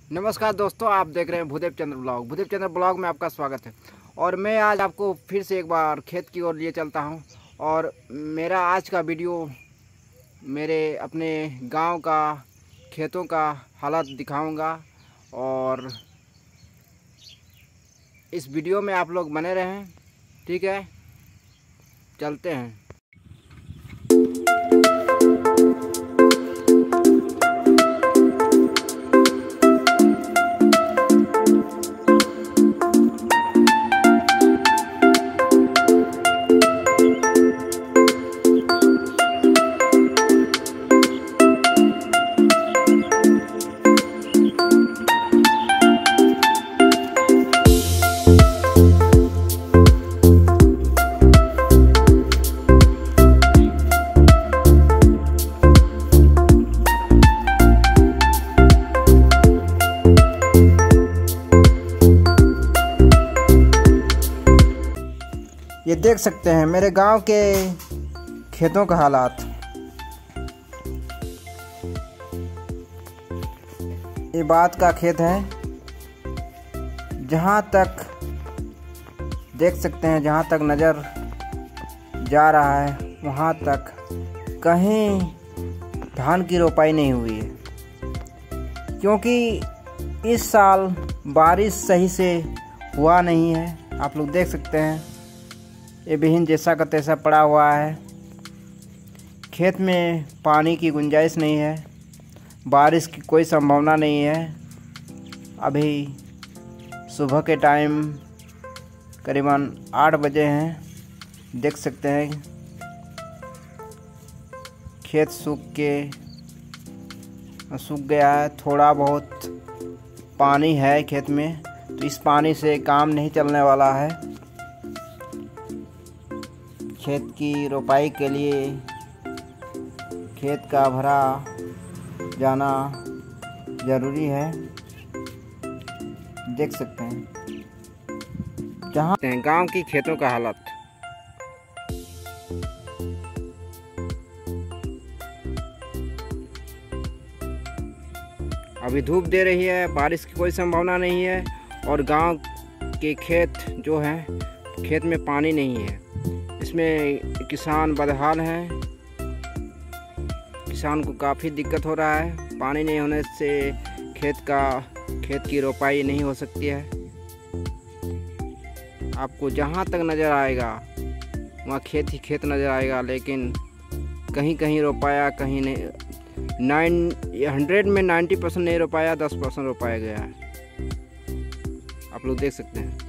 नमस्कार दोस्तों, आप देख रहे हैं भूदेव चंद्र ब्लॉग। भूदेव चंद्र ब्लॉग में आपका स्वागत है। और मैं आज आपको फिर से एक बार खेत की ओर लिए चलता हूं। और मेरा आज का वीडियो मेरे अपने गांव का खेतों का हालत दिखाऊंगा। और इस वीडियो में आप लोग बने रहें, ठीक है? चलते हैं। ये देख सकते हैं मेरे गांव के खेतों का हालात। ये बात का खेत है। जहां तक देख सकते हैं, जहां तक नज़र जा रहा है वहां तक कहीं धान की रोपाई नहीं हुई है, क्योंकि इस साल बारिश सही से हुआ नहीं है। आप लोग देख सकते हैं ये बिहीन जैसा का तैसा पड़ा हुआ है। खेत में पानी की गुंजाइश नहीं है, बारिश की कोई संभावना नहीं है। अभी सुबह के टाइम करीबन 8 बजे हैं। देख सकते हैं खेत सूख गया है। थोड़ा बहुत पानी है खेत में, तो इस पानी से काम नहीं चलने वाला है। खेत की रोपाई के लिए खेत का भरा जाना ज़रूरी है। देख सकते हैं जहाँ गांव की खेतों का हालत। अभी धूप दे रही है, बारिश की कोई संभावना नहीं है। और गांव के खेत जो हैं, खेत में पानी नहीं है। इसमें किसान बदहाल हैं। किसान को काफ़ी दिक्कत हो रहा है। पानी नहीं होने से खेत की रोपाई नहीं हो सकती है। आपको जहाँ तक नज़र आएगा वहाँ खेत ही खेत नज़र आएगा, लेकिन कहीं कहीं रोपाया, कहीं नहीं। 100 में 90% नहीं रोपाया, 10% रोपाया गया है। आप लोग देख सकते हैं।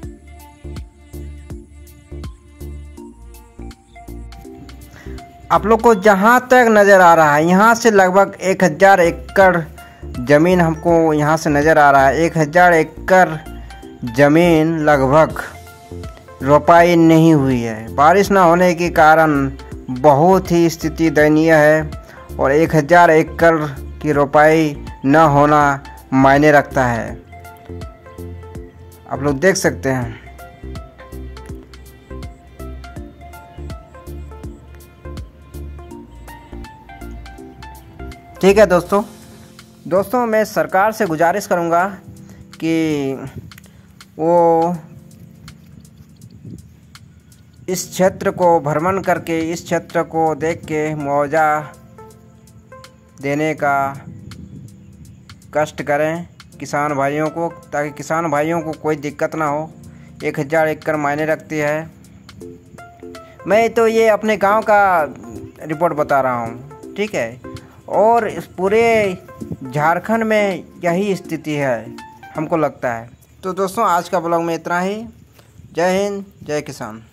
आप लोग को जहाँ तक नज़र आ रहा है, यहाँ से लगभग 1000 एकड़ ज़मीन हमको यहाँ से नज़र आ रहा है। 1000 एकड़ ज़मीन लगभग रोपाई नहीं हुई है। बारिश ना होने के कारण बहुत ही स्थिति दयनीय है। और 1000 एकड़ की रोपाई न होना मायने रखता है। आप लोग देख सकते हैं। ठीक है दोस्तों मैं सरकार से गुजारिश करूंगा कि वो इस क्षेत्र को भ्रमण करके, इस क्षेत्र को देख के मुआवजा देने का कष्ट करें किसान भाइयों को, ताकि किसान भाइयों को कोई दिक्कत ना हो। 1000 एकड़ मायने रखती है। मैं तो ये अपने गांव का रिपोर्ट बता रहा हूँ, ठीक है? और इस पूरे झारखंड में यही स्थिति है, हमको लगता है। तो दोस्तों आज का ब्लॉग में इतना ही। जय हिंद, जय किसान।